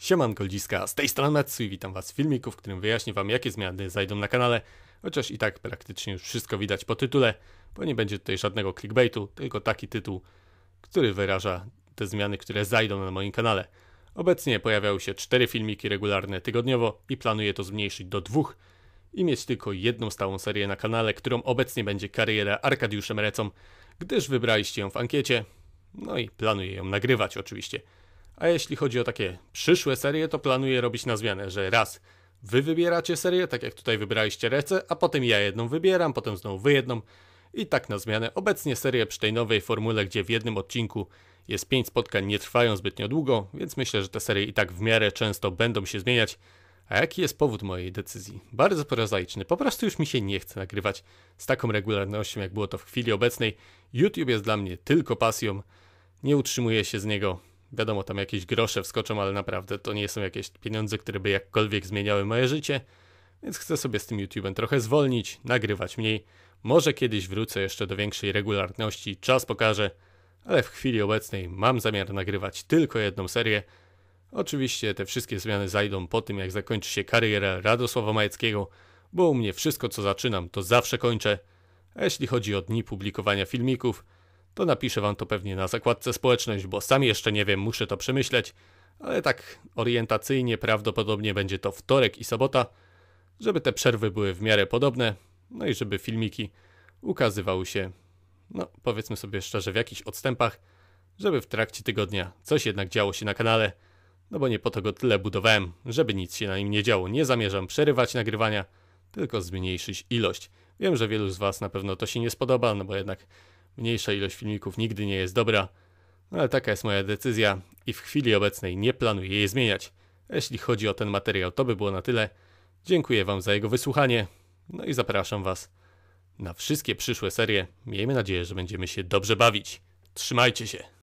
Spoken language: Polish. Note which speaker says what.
Speaker 1: Siemanko ludziska, z tej strony Metsu i witam was w filmiku, w którym wyjaśnię wam jakie zmiany zajdą na kanale, chociaż i tak praktycznie już wszystko widać po tytule, bo nie będzie tutaj żadnego clickbaitu, tylko taki tytuł, który wyraża te zmiany, które zajdą na moim kanale. Obecnie pojawiają się 4 filmiki regularne tygodniowo i planuję to zmniejszyć do 2 i mieć tylko jedną stałą serię na kanale, którą obecnie będzie kariera Arkadiuszem Recą, gdyż wybraliście ją w ankiecie, no i planuję ją nagrywać oczywiście. A jeśli chodzi o takie przyszłe serie, to planuję robić na zmianę, że raz wy wybieracie serię, tak jak tutaj wybraliście Recę, a potem ja jedną wybieram, potem znowu wy jedną i tak na zmianę. Obecnie serie przy tej nowej formule, gdzie w jednym odcinku jest 5 spotkań, nie trwają zbytnio długo, więc myślę, że te serie i tak w miarę często będą się zmieniać. A jaki jest powód mojej decyzji? Bardzo prozaiczny, po prostu już mi się nie chce nagrywać z taką regularnością, jak było to w chwili obecnej. YouTube jest dla mnie tylko pasją, nie utrzymuję się z niego. Wiadomo, tam jakieś grosze wskoczą, ale naprawdę to nie są jakieś pieniądze, które by jakkolwiek zmieniały moje życie, więc chcę sobie z tym YouTube'em trochę zwolnić, nagrywać mniej. Może kiedyś wrócę jeszcze do większej regularności, czas pokaże, ale w chwili obecnej mam zamiar nagrywać tylko jedną serię. Oczywiście te wszystkie zmiany zajdą po tym, jak zakończy się kariera Radosława Majeckiego, bo u mnie wszystko co zaczynam to zawsze kończę, a jeśli chodzi o dni publikowania filmików, to napiszę wam to pewnie na zakładce społeczność, bo sam jeszcze nie wiem, muszę to przemyśleć, ale tak orientacyjnie prawdopodobnie będzie to wtorek i sobota, żeby te przerwy były w miarę podobne, no i żeby filmiki ukazywały się, no powiedzmy sobie szczerze, w jakichś odstępach, żeby w trakcie tygodnia coś jednak działo się na kanale, no bo nie po to go tyle budowałem, żeby nic się na nim nie działo. Nie zamierzam przerywać nagrywania, tylko zmniejszyć ilość. Wiem, że wielu z was na pewno to się nie spodoba, no bo jednak mniejsza ilość filmików nigdy nie jest dobra, no ale taka jest moja decyzja i w chwili obecnej nie planuję jej zmieniać. A jeśli chodzi o ten materiał, to by było na tyle. Dziękuję wam za jego wysłuchanie, no i zapraszam was na wszystkie przyszłe serie. Miejmy nadzieję, że będziemy się dobrze bawić. Trzymajcie się!